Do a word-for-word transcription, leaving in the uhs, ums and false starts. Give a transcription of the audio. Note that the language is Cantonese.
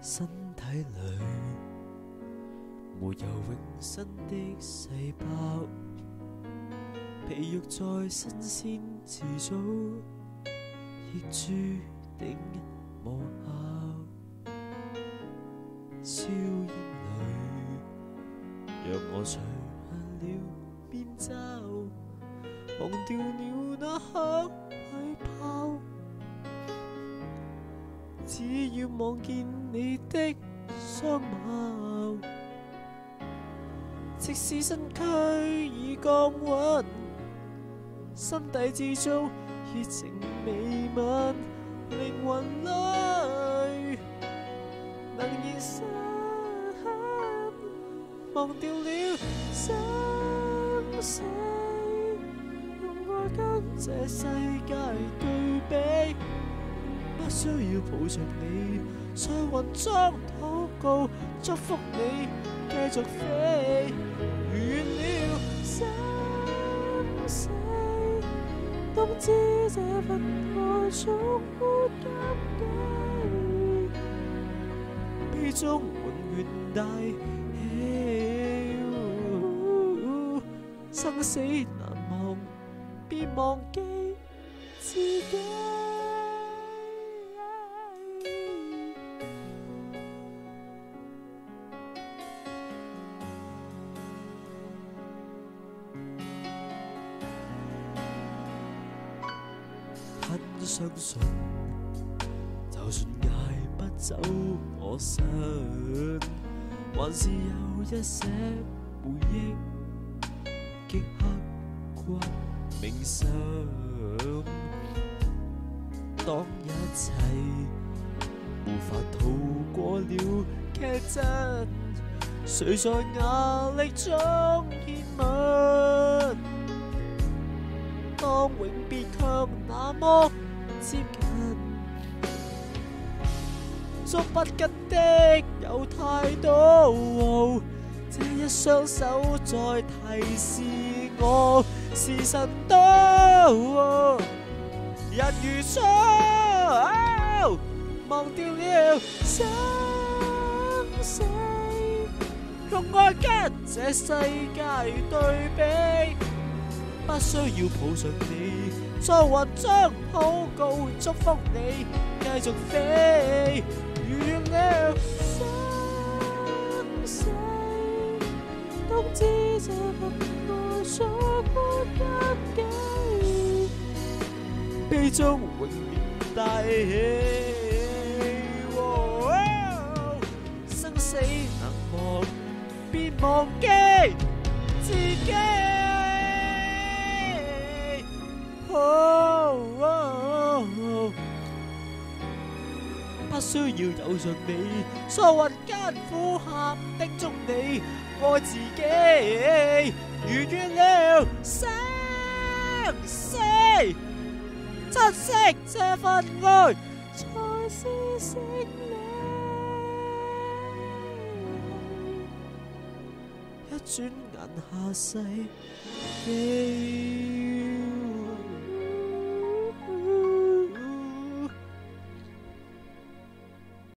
身體裏沒有永生的細胞，皮肉再新鮮遲早亦注定無效。硝煙裏，讓我除下了面罩，忘掉了那黑禮炮。只要望見你的相貌，即使身軀已降溫，心底之中熱情未泯，靈魂裏能現身，忘掉了生死，用愛跟這世界對比。不需要抱着你，在雲中禱告，祝福你繼續飛。完了生死，當知這份愛總沒禁忌，悲中永遠大喜。生死難忘，別忘記自己。很相信，就算捱不走我身，還是有一些回憶極刻骨銘心。當一切無法逃過了劇真，誰在壓力中獻吻？當永別卻那麼接近，捉不緊的有太多，這一雙手在提示我，時辰到，人如初，忘掉了生死，用愛跟這世界對比。不需要抱着你，在雲中禱告，祝福你繼續飛。完了生死，當知這份愛總沒禁忌，悲中永遠大喜。生死難忘，別忘記自己。Oh, oh, oh. 不需要有着你，在雲間呼喊叮囑你愛自己。如願了生死，珍惜這份愛才是勝利。一轉眼下世紀。